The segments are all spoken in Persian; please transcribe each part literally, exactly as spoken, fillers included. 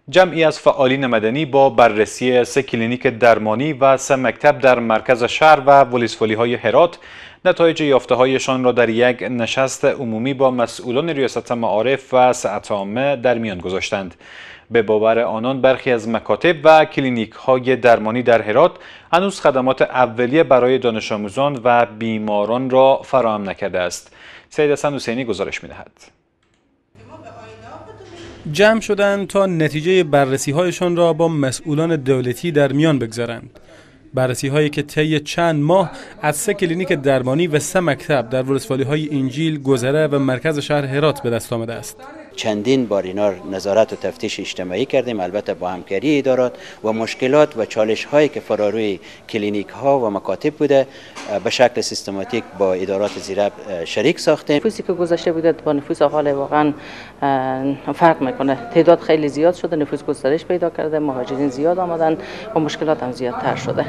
جمعی از فعالین مدنی با بررسی سه کلینیک درمانی و سه مکتب در مرکز شهر و ولسوالی‌های هرات نتایج یافته‌هایشان را در یک نشست عمومی با مسئولان ریاست معارف و صحت عامه در میان گذاشتند. به باور آنان برخی از مکاتب و کلینیک‌های درمانی در هرات هنوز خدمات اولیه برای دانش آموزان و بیماران را فراهم نکرده است. سید حسن حسینی گزارش می‌دهد. جمع شدند تا نتیجه بررسی‌هایشان را با مسئولان دولتی در میان بگذارند. بررسی‌هایی که طی چند ماه از سه کلینیک درمانی و سه مکتب در ولسوالی‌های انجیل، گذره و مرکز شهر هرات به دست آمده است. چندین بار اینا نظارت و تفتیش اجتماعی کردیم، البته با همکاری ادارات و مشکلات و چالش هایی که فراروی کلینیک ها و مکاتب بوده به شکل سیستماتیک با ادارات زیره شریک ساختیم. نفوسی که گذشته بوده با نفوس حال واقعا فرق میکنه. تعداد خیلی زیاد شده، نفوس گسترش پیدا کرده، مهاجرین زیاد آمدن و مشکلات هم زیادتر شده.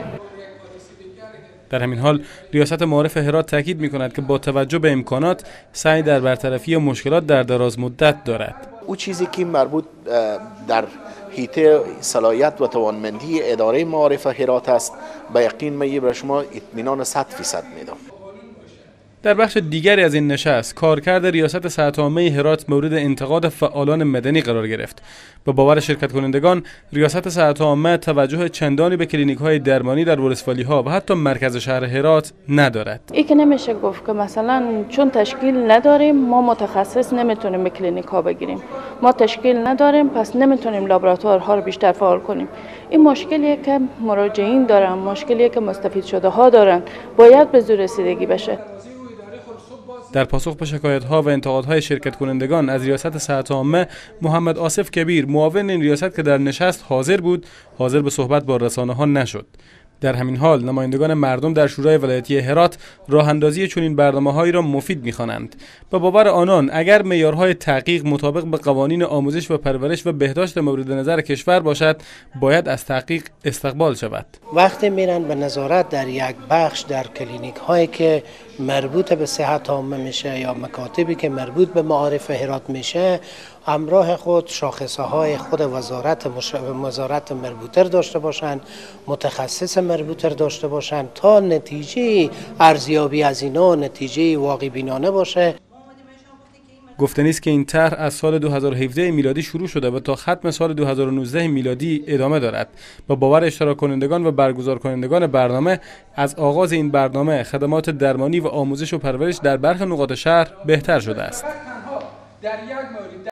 در همین حال ریاست معارف هرات تاکید می‌کند که با توجه به امکانات سعی در برطرفی مشکلات در دراز مدت دارد. او چیزی که مربوط در حیطه صلاحیت و توانمندی اداره معارف هرات است به یقین من برای شما اطمینان صد فیصد میدم. در بخش دیگری از این نشست کارکرد ریاست صحت عامه هرات مورد انتقاد فعالان مدنی قرار گرفت. به باور شرکت کنندگان ریاست صحت عامه توجه چندانی به کلینیک‌های درمانی در ولسوالی‌ها و حتی مرکز شهر هرات ندارد. این که نمیشه گفت که مثلا چون تشکیل نداریم ما متخصص نمیتونیم به کلینیک‌ها بگیریم. ما تشکیل نداریم پس نمیتونیم لابراتوارها رو بیشتر فعال کنیم. این مشکلیه که مراجعین دارن، مشکلیه که مستفید شده ها دارن. باید به زور رسیدگی بشه. در پاسخ به شکایت‌ها و انتقادهای شرکت کنندگان از ریاست صحت عامه، محمد آصف کبیر معاون این ریاست که در نشست حاضر بود، حاضر به صحبت با رسانه‌ها نشد. در همین حال نمایندگان مردم در شورای ولایتی هرات راه اندازی چنین برنامه‌هایی را مفید می‌خوانند. به باور آنان اگر معیارهای تحقیق مطابق به قوانین آموزش و پرورش و بهداشت مورد نظر کشور باشد، باید از تحقیق استقبال شود. وقتی میرن به نظارت در یک بخش در کلینیک هایی که مربوط به صحت عامه میشه یا مکاتبی که مربوط به معارف هرات میشه، همراه خود شاخصه های خود وزارت مش... وزارت مربوطه داشته باشند، متخصص مربوطه داشته باشند تا نتیجه ارزیابی از اینا نتیجه واقع بینانه باشه. گفتنی است که این طرح از سال دو هزار و هفده میلادی شروع شده و تا ختم سال دو هزار و نوزده میلادی ادامه دارد. با باور اشتراک کنندگان و برگزار کنندگان برنامه از آغاز این برنامه خدمات درمانی و آموزش و پرورش در برخی نقاط شهر بهتر شده است.